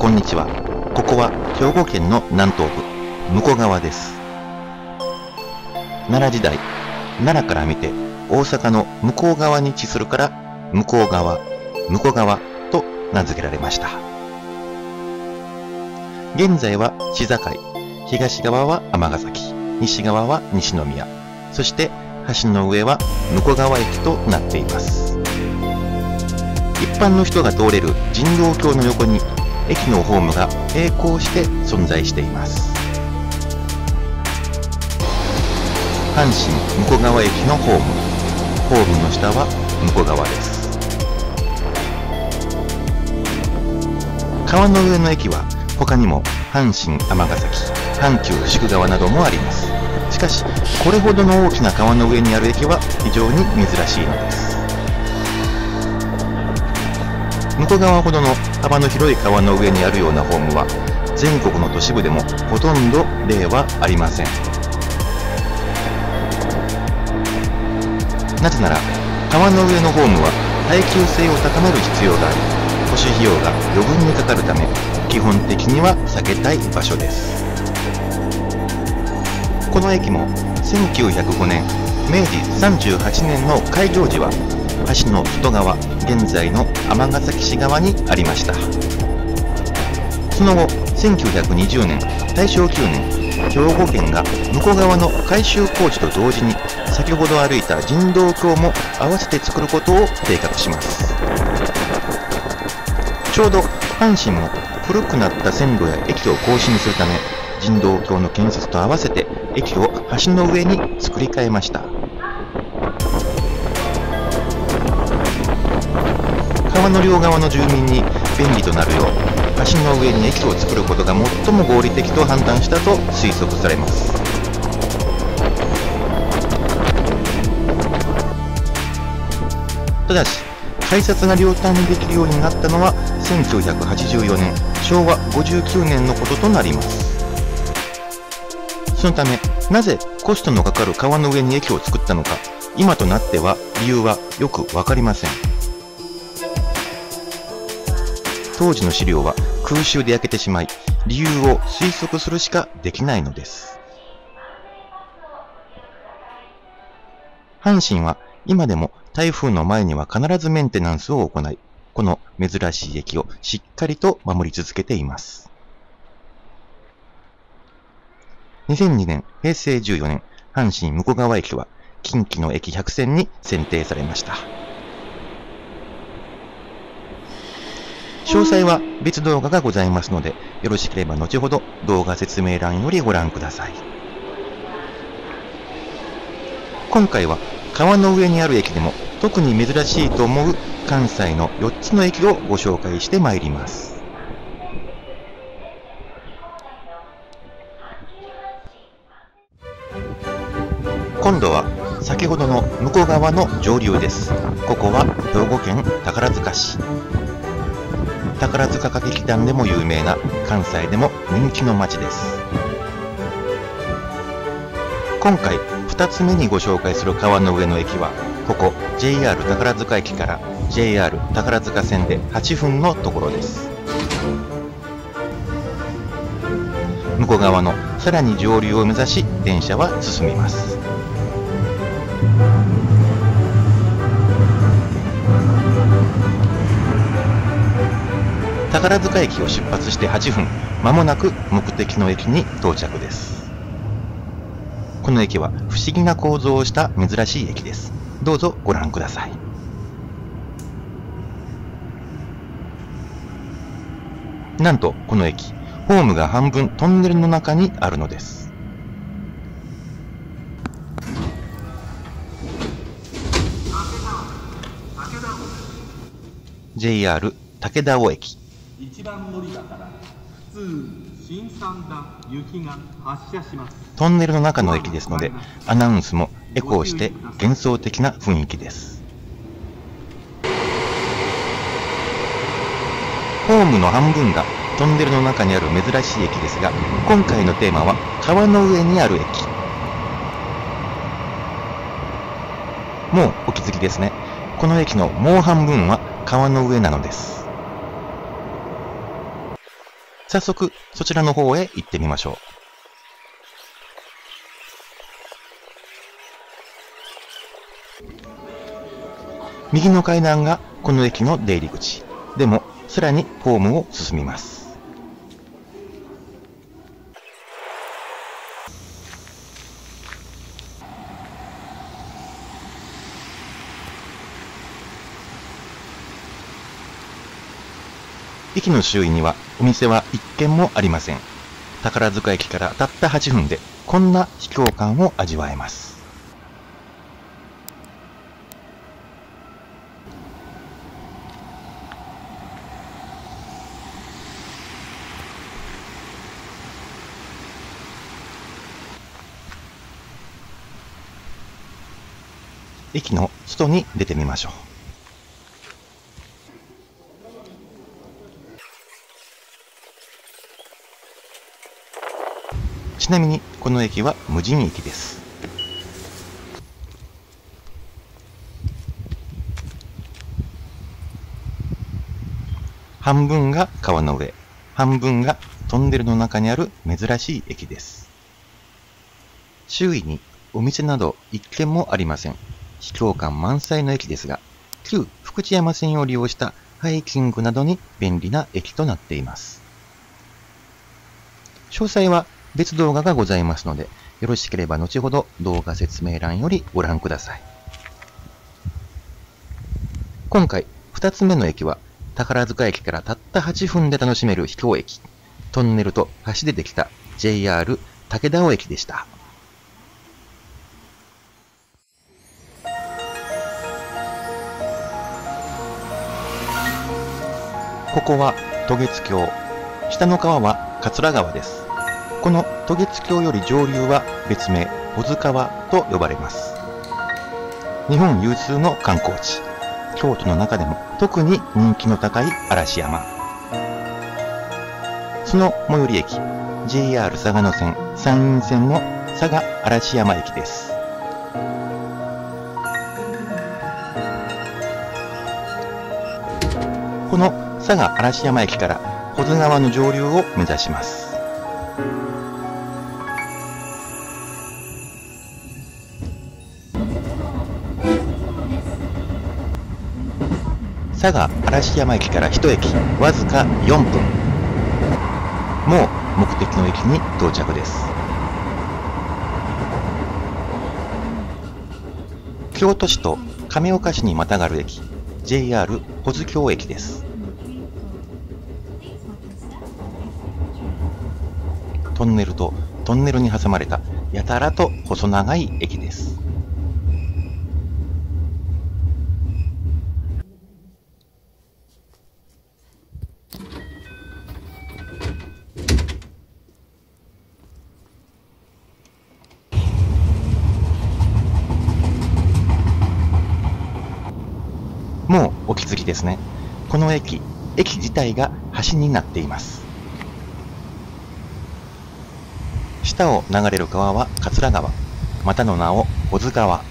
こんにちは。ここは兵庫県の南東部、武庫川です。奈良時代、奈良から見て大阪の向こう側に位置するから向こう側、武庫川と名付けられました。現在は市境、東側は尼崎、西側は西宮、そして橋の上は武庫川駅となっています。一般の人が通れる人道橋の横に駅のホームが並行して存在しています。阪神武庫川駅のホームの下は武庫川です。川の上の駅は他にも阪神尼崎、阪急宿川などもあります。しかしこれほどの大きな川の上にある駅は非常に珍しいのです。武庫川ほどの幅の広い川の上にあるようなホームは全国の都市部でもほとんど例はありません。なぜなら川の上のホームは耐久性を高める必要があり、保守費用が余分にかかるため基本的には避けたい場所です。この駅も1905年明治38年の開業時は橋の外側、現在の尼崎市側にありました。その後1920年、大正9年、兵庫県が武庫川の改修工事と同時に先ほど歩いた人道橋も合わせて作ることを計画します。ちょうど阪神も古くなった線路や駅を更新するため、人道橋の建設と合わせて駅を橋の上に作り変えました。川の両側の住民に便利となるよう、橋の上に駅を作ることが最も合理的と判断したと推測されます。ただし、改札が両端にできるようになったのは1984年、昭和59年のこととなります。そのため、なぜコストのかかる川の上に駅を作ったのか、今となっては理由はよくわかりません。当時の資料は空襲で焼けてしまい、理由を推測するしかできないのです。阪神は今でも台風の前には必ずメンテナンスを行い、この珍しい駅をしっかりと守り続けています。2002年、平成14年、阪神武庫川駅は近畿の駅100選に選定されました。詳細は別動画がございますので、よろしければ後ほど動画説明欄よりご覧ください。今回は川の上にある駅でも特に珍しいと思う関西の4つの駅をご紹介してまいります。今度は先ほどの武庫川の上流です。ここは兵庫県宝塚市。宝塚歌劇団でも有名な関西でも人気の町です。今回2つ目にご紹介する川の上の駅は、ここ JR 宝塚駅から JR 宝塚線で8分のところです。武庫川のさらに上流を目指し電車は進みます。宝塚駅を出発して8分、まもなく目的の駅に到着です。この駅は不思議な構造をした珍しい駅です。どうぞご覧ください。なんとこの駅、ホームが半分トンネルの中にあるのです。JR 武田尾駅。 1番乗り場から普通新三段行きが発車します。 トンネルの中の駅ですので、アナウンスもエコーして幻想的な雰囲気です。ホームの半分がトンネルの中にある珍しい駅ですが、今回のテーマは川の上にある駅。もうお気づきですね。この駅のもう半分は川の上なのです。 早速そちらの方へ行ってみましょう。右の階段がこの駅の出入り口。でも、さらにホームを進みます。駅の周囲にはお店は一軒もありません。宝塚駅からたった8分でこんな秘境感を味わえます。駅の外に出てみましょう。ちなみにこの駅は無人駅です。半分が川の上、半分がトンネルの中にある珍しい駅です。周囲にお店など一軒もありません。秘境感満載の駅ですが、旧福知山線を利用したハイキングなどに便利な駅となっています。詳細は別動画がございますので、よろしければ後ほど動画説明欄よりご覧ください。今回2つ目の駅は、宝塚駅からたった8分で楽しめる秘境駅、トンネルと橋でできた JR 武田尾駅でした。ここは渡月橋、下の川は桂川です。この渡月橋より上流は別名保津川と呼ばれます。日本有数の観光地、京都の中でも特に人気の高い嵐山。その最寄り駅、JR 嵯峨野線山陰線の嵯峨嵐山駅です。この嵯峨嵐山駅から保津川の上流を目指します。嵯峨嵐山駅から1駅わずか4分。もう目的の駅に到着です。京都市と亀岡市にまたがる駅、JR 保津峡駅です。トンネルとトンネルに挟まれたやたらと細長い駅です。もうお気づきですね。この駅自体が橋になっています。下を流れる川は桂川、またの名を保津川。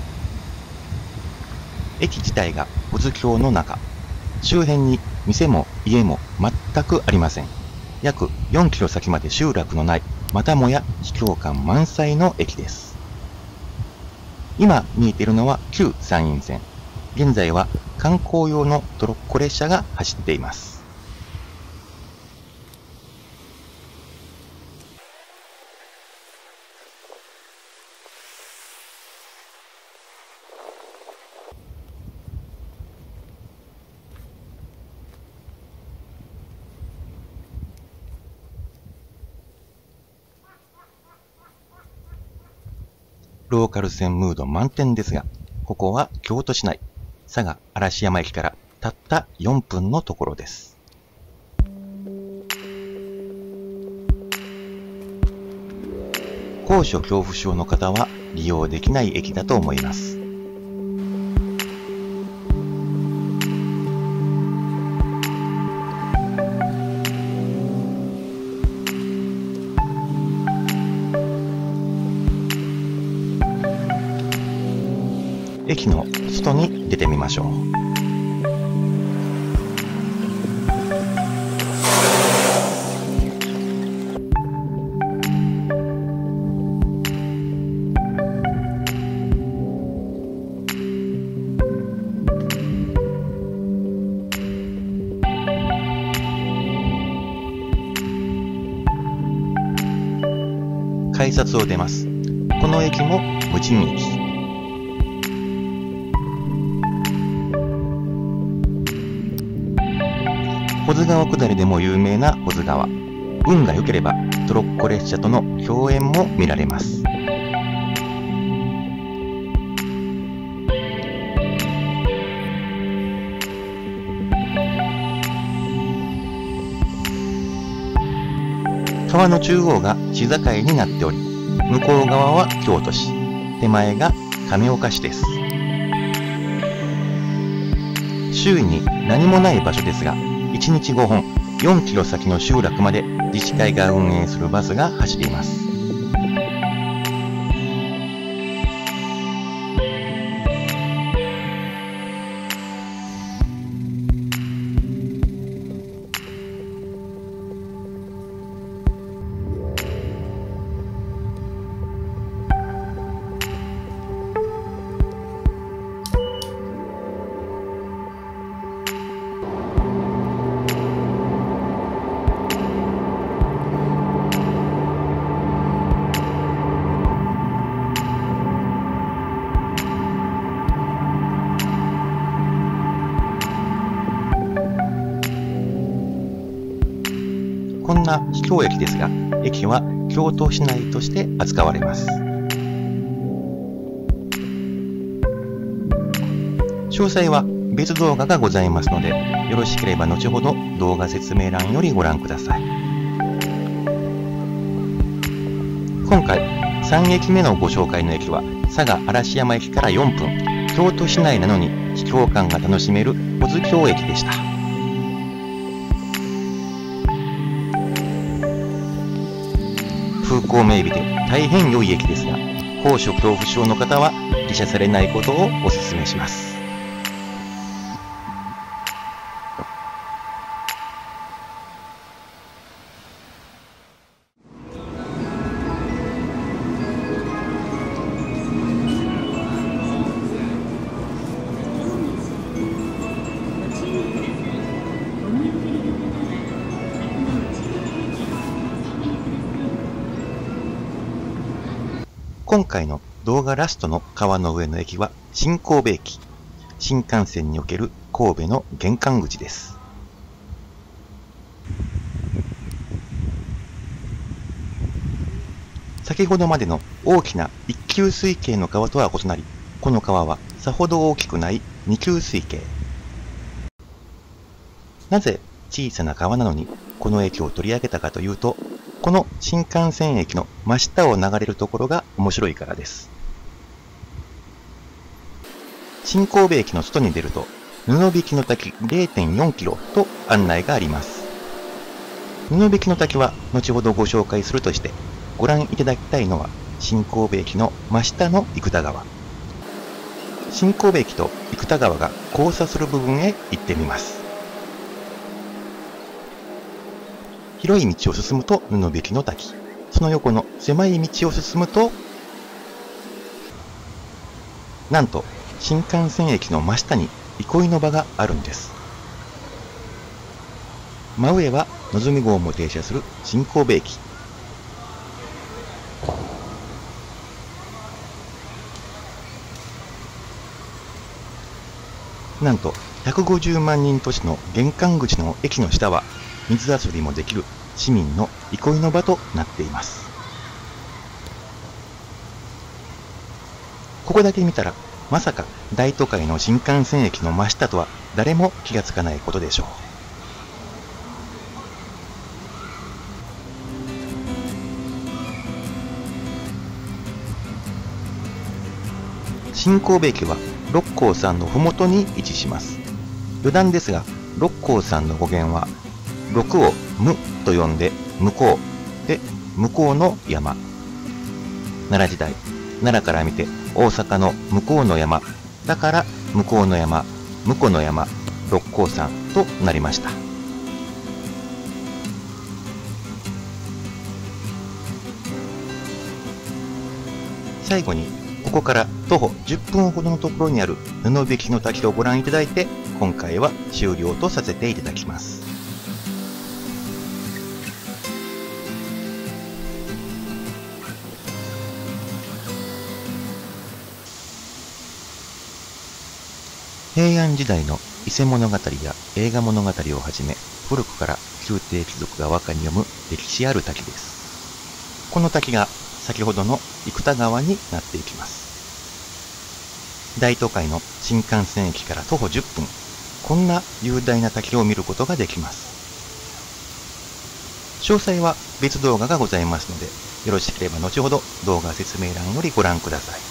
駅自体が保津峡の中、周辺に店も家も全くありません。約4キロ先まで集落のない、またもや秘境感満載の駅です。今見えているのは旧山陰線。現在は観光用のトロッコ列車が走っています。ローカル線ムード満点ですが、ここは京都市内、嵯峨嵐山駅からたった4分のところです。高所恐怖症の方は利用できない駅だと思います。駅の外に出てみましょう。 改札を出ます。この駅も無人駅。保津川下りでも有名な保津川。運が良ければトロッコ列車との共演も見られます。川の中央が市境になっており、向こう側は京都市、手前が亀岡市です。周囲に何もない場所ですが、1日5本、4キロ先の集落まで自治会が運営するバスが走ります。こんな秘境駅ですが、駅は京都市内として扱われます。詳細は別動画がございますので、よろしければ後ほど動画説明欄よりご覧ください。今回3駅目のご紹介の駅は佐賀嵐山駅から4分、京都市内なのに秘境感が楽しめる保津峡駅でした。風光明媚で大変良い駅ですが、高所恐怖症の方は下車されないことをお勧めします。今回の動画ラストの川の上の駅は新神戸駅。新幹線における神戸の玄関口です。先ほどまでの大きな一級水系の川とは異なり、この川はさほど大きくない二級水系。なぜ小さな川なのにこの駅を取り上げたかというと、この新幹線駅の真下を流れるところが面白いからです。新神戸駅の外に出ると、布引の滝 0.4 キロと案内があります。布引の滝は後ほどご紹介するとして、ご覧いただきたいのは新神戸駅の真下の生田川。新神戸駅と生田川が交差する部分へ行ってみます。広い道を進むと布引の滝。その横の狭い道を進むと、なんと新幹線駅の真下に憩いの場があるんです。真上はのぞみ号も停車する新神戸駅。なんと150万人都市の玄関口の駅の下は水遊びもできる市民の憩いの場となっています。ここだけ見たらまさか大都会の新幹線駅の真下とは誰も気がつかないことでしょう。新神戸駅は六甲山のふもとに位置します。余談ですが、六甲山の語源は六を無と呼んで向こうで向こうの山。奈良時代、奈良から見て大阪の向こうの山だから向こうの山、向こうの山、六甲山となりました。最後にここから徒歩10分ほどのところにある布引の滝をご覧いただいて、今回は終了とさせていただきます。 平安時代の伊勢物語や映画物語をはじめ、古くから宮廷貴族が和歌に詠む歴史ある滝です。この滝が先ほどの生田川になっていきます。大都会の新幹線駅から徒歩10分、こんな雄大な滝を見ることができます。詳細は別動画がございますので、よろしければ後ほど動画説明欄よりご覧ください。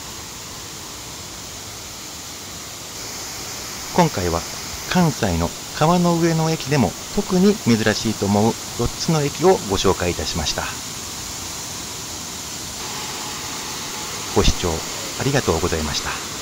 今回は関西の川の上の駅でも特に珍しいと思う4つの駅をご紹介いたしました。ご視聴ありがとうございました。